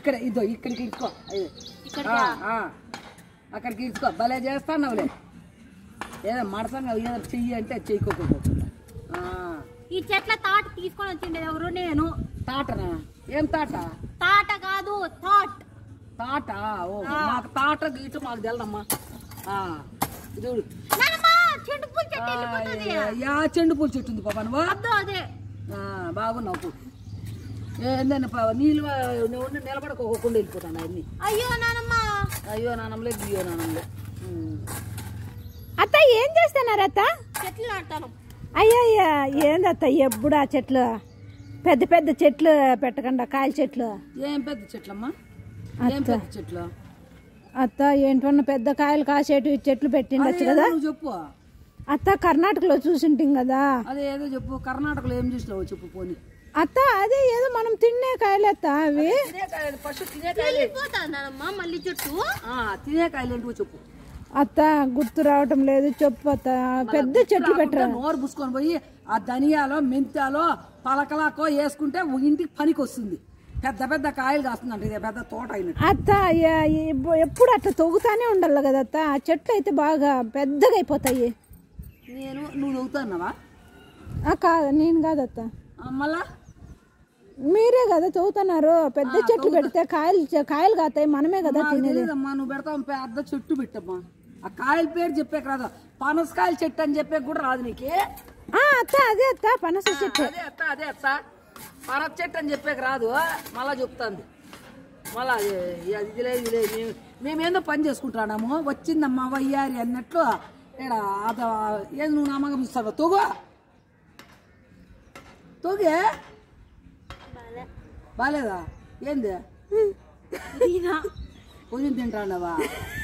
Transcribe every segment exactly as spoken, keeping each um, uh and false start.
ఇక్కడ ఇదో ఇక్కడికి ఇచ్చుకో అక్కడికి ఇచ్చుకో భలే చేస్తానవులే ఏదో మడసంగా ఏదో చెయ్యి అంటే చెయ్యికోకుండా ఈ చెట్ల తాట తీసుకొని వచ్చిండే ఎవరు నేను తాటనా ఏం తాట తాట కాదు థాట్ తాట ఓ మాకు తాట గీట మాకు తెలదమ్మా చూడు చెండు పూల చెట్టు వెళ్ళిపోతుంది యా చెండు పూల చెట్టు ఉంది పాపా నువ్వు అదే బాగున్నావు ఏందన్నా నీళ్ళు నిలబడకోకుండా వెళ్ళిపోతాను అన్ని అయ్యో నానమ్మ అయ్యో నానమ్మలే గియ్యో నానమ్మలే అత్త ఏం చేస్తున్నారు అత్త చెట్లు నాటుతాను అయ్యయ్యా ఏందత్త ఎప్పుడు ఆ చెట్లు పెద్ద పెద్ద చెట్లు పెట్టకుండా కాయల చెట్లు ఏం పెద్ద చెట్లమ్మా ఏం పెద్ద చెట్లు అత్త ఏంటన్నా పెద్ద కాయలు కాసేటు చెట్లు పెట్టిండొచ్చు కదా చెప్పు అత్త కర్ణాటకలో చూసింటాం కదా అదే ఏదో చెప్పు కర్ణాటకలో ఏం చూసినావు చెప్పు పోనీ అత్త అదే ఏదో మనం తినే కాయలు అత్త అవి ఫస్ట్ తినే కాయలు మళ్ళీ చెట్టు తినే కాయలు ఏంటో చెప్పు అత్త గుర్తు రావటం లేదు చెప్పు అత్త పెద్ద చెట్లు పెట్టరా నోరు పూసుకొని పోయి ఆ ధనియాలో మెంతాలో పలకలాకో వేసుకుంటే ఇంటికి పనికి వస్తుంది పెద్ద పెద్ద కాయలు కాస్తుందంట ఇదే పెద్ద తోట అయినట్టు అత్త ఎప్పుడు అట్లా తొగుతానే ఉండాలి కదా అత్త ఆ చెట్లు అయితే బాగా పెద్దగా అయిపోతాయి నేను నువ్వు తవ్వుతున్నావా కాదు నేను కాదత్త మళ్ళా మీరే కదా చదువుతున్నారు పెద్ద చెట్లు పెడితే కాయలు కాయలు కాతాయి మనమే కదా తినేది అమ్మా నువ్వు పెడతావు పెద్ద చెట్టు పెట్టమ్మా ఆ కాయల పేరు చెప్పాక రాదు పనసకాయల చెట్టు అని చెప్పే కూడా రాదు నీకు అత్త అదే అత్త పనస చెట్టు అదే అత్త అదే అత్త పనస చెట్టు అని చెప్పాక రాదు మళ్ళా చెప్తాంది మళ్ళా ఇదిలే ఇదిలే మేము మేమేందో పని చేసుకుంటున్నాము వచ్చిందమ్మా వయ్యారి అన్నట్లు ఇక్కడ అద ఏది నువ్వు నామగా పిలుస్తావా తోగు తోగే బాలేదా ఏంది పుదీన తింటావా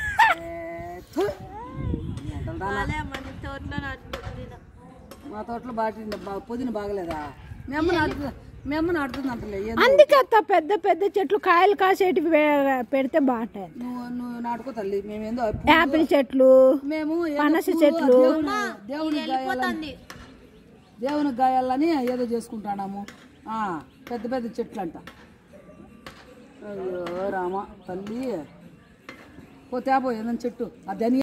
మా తోటలో బాటి పుదీన బాగలేదా మేము నాటుతుంది మేము నాటుతుంది అంటలే అందుకే అత్త పెద్ద పెద్ద చెట్లు కాయలు కాసేటి పెడితే బాగుంటాయి నువ్వు నువ్వు నాటుకో తల్లి మేమేందో యాపిల్ చెట్లు మేము పనస చెట్లు దేవుని గాయాలని దేవుని గాయాలని ఏదో చేసుకుంటాము పెద్ద పెద్ద చెట్లు అంట అయ్యో రామ తల్లి పోతే ఏదైనా చెట్టు ఆ ధనియా